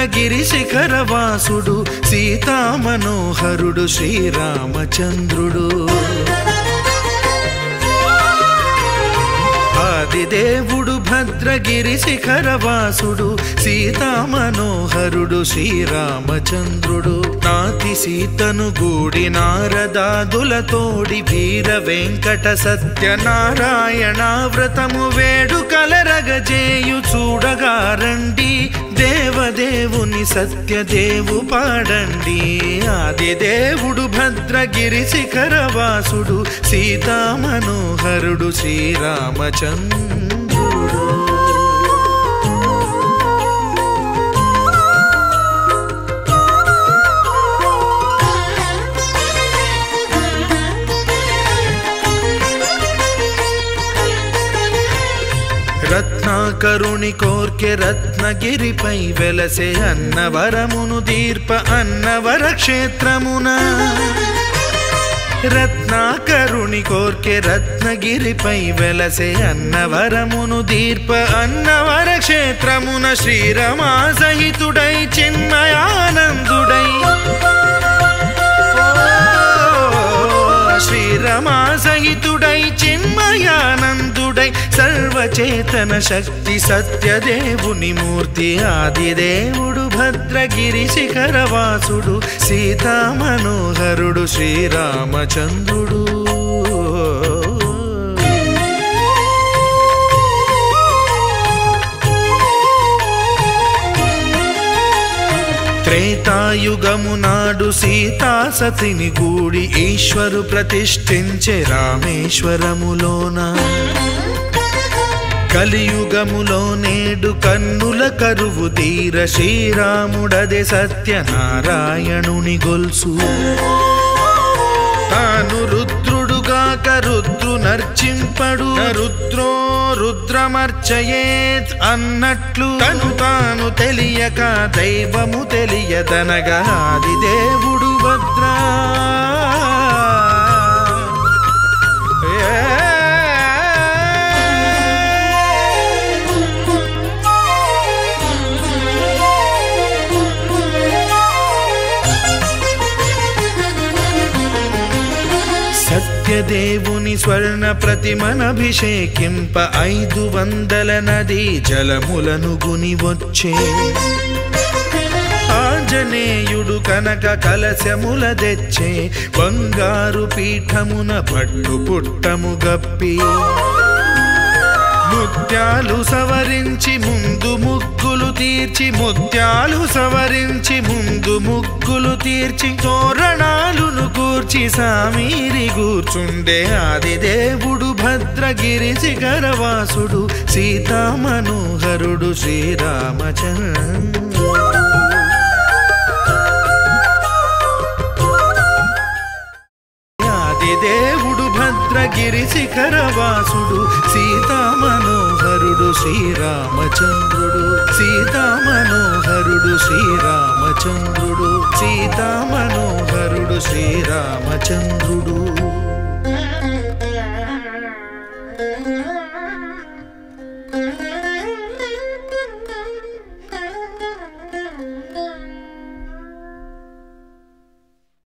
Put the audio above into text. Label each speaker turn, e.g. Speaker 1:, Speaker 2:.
Speaker 1: భద్రగిరి శిఖరవాసుడు సీతామనోహరుడు శ్రీరామచంద్రుడు ఆదిదేవుడు భద్రగిరి శిఖరవాసుడు సీతామనోహరుడు శ్రీరామచంద్రుడు నాతి సీతను గూడి నారదాదులతోడి వీర వెంకట సత్యనారాయణ వ్రతము వేడుకలరగజేయు చూడగారండి దేవదేవుని సత్యదేవు పాడండి ఆదిదేవుడు భద్రగిరి శిఖరవాసుడు సీతామనోహరుడు శ్రీరామచంద్రుడు రత్నాకరుని కోర్కె రత్నగిరిపై వెలసే అన్నవరమును దీర్ప అన్నవర క్షేత్రమున రత్నాకరుని కోర్కె రత్నగిరిపై వెలసే అన్నవరమును దీర్ప అన్నవర క్షేత్రమున శ్రీరమా సహితుడై చిన్మయానందుడై శ్రీరమా సహితుడై చిన్మయానందుడై సర్వచేతన శక్తి సత్యదేవుని మూర్తి ఆదిదేవుడు భద్రగిరి శిఖరవాసుడు సీతామనోహరుడు శ్రీరామచంద్రుడు త్రేతాయుగము నాడు సీతా సతిని గూడి ఈశ్వరు ప్రతిష్ఠించే రామేశ్వరములోన కలియుగములో నేడు కన్నుల కరువు తీర శ్రీరాముడదే సత్యనారాయణుని గొల్సు తాను రుద్రుడుగాక రుద్రు నర్చింపడు రుద్రో రుద్రమర్చయేత్ అన్నట్లు తను తాను తెలియక దైవము తెలియదనగా ఆదిదేవుడు భద్రా సత్యదేవుని స్వర్ణ ప్రతిమనభిషేకింప 500 నదీ జలములను గుని వచ్చే ఆంజనేయుడు కనక కలశముల తెచ్చే బంగారు పీఠమున పట్టు పుట్టము గప్పి ముత్యాలు సవరించి ముందు ముగ్గులు తీర్చి ముత్యాలు సవరించి ముందు ముగ్గులు తీర్చి తోరణాలును కూర్చి సామీరి కూర్చుండే ఆదిదేవుడు భద్రగిరి శిఖరవాసుడు సీతామనోహరుడు శ్రీరామచంద్రుడు ఆదిదేవుడు భద్రగిరి శిఖరవాసుడు సీతామనోహరుడు శ్రీరామచంద్రుడు సీతామనోహరుడు శ్రీరామచంద్రుడు సీతామనోహరుడు శ్రీరామచంద్రుడు